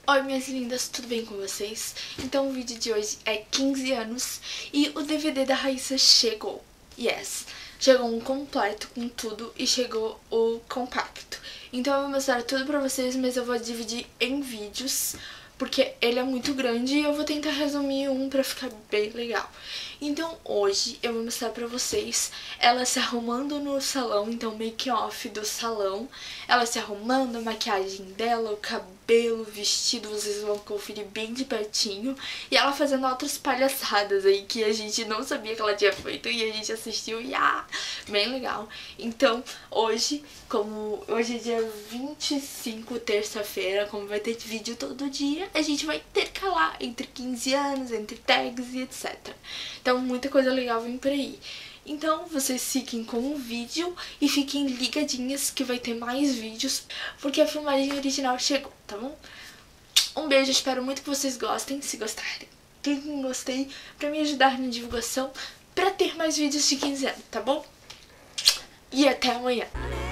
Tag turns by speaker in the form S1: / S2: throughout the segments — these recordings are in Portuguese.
S1: Oi minhas lindas, tudo bem com vocês? Então o vídeo de hoje é 15 anos e o DVD da Raíssa chegou. Yes, chegou um completo com tudo e chegou o compacto. Então eu vou mostrar tudo pra vocês, mas eu vou dividir em vídeos, porque ele é muito grande e eu vou tentar resumir um pra ficar bem legal. Então hoje eu vou mostrar pra vocês ela se arrumando no salão, então make off do salão. Ela se arrumando, a maquiagem dela, o cabelo, o vestido, vocês vão conferir bem de pertinho. E ela fazendo outras palhaçadas aí que a gente não sabia que ela tinha feito e a gente assistiu e bem legal. Então hoje, como hoje é dia 25, terça-feira, como vai ter vídeo todo dia, a gente vai intercalar entre 15 anos, entre tags e etc. Então muita coisa legal vem por aí. Então vocês fiquem com o vídeo e fiquem ligadinhas que vai ter mais vídeos, porque a filmagem original chegou, tá bom? Um beijo, espero muito que vocês gostem. Se gostarem, clique em gostei pra me ajudar na divulgação, pra ter mais vídeos de 15 anos, tá bom? E até amanhã.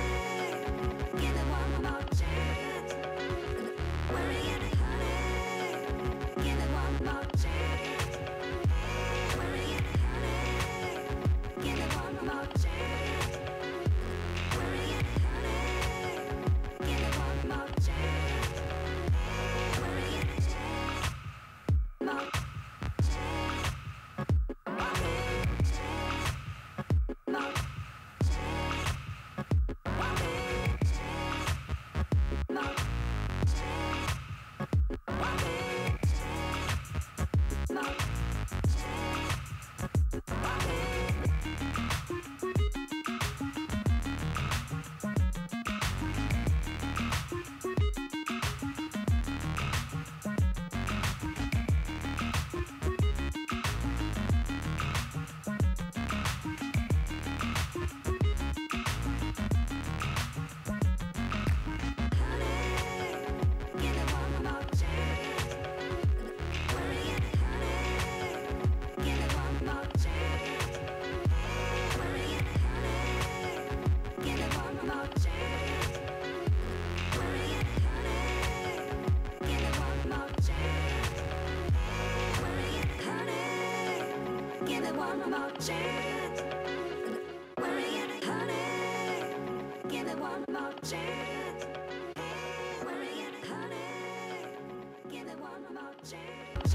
S2: One more chance. Worry and honey, give it one more chance. Worry and honey, give it one more chance.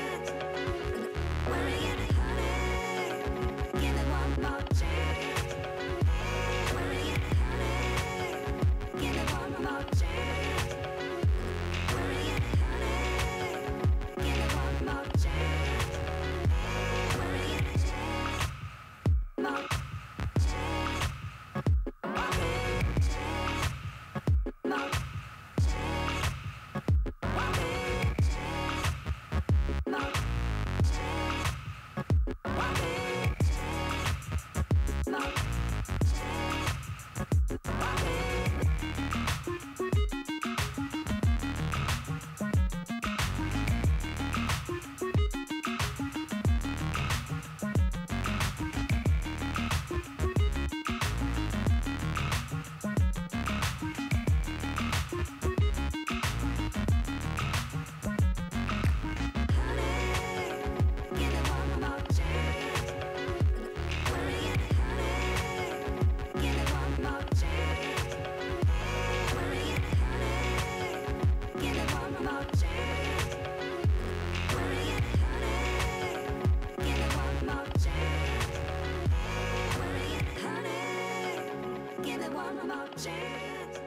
S2: Worry and honey, give it one more chance. Worry and honey, give it one more chance. Worry and honey, give it one more chance. Give it one more chance.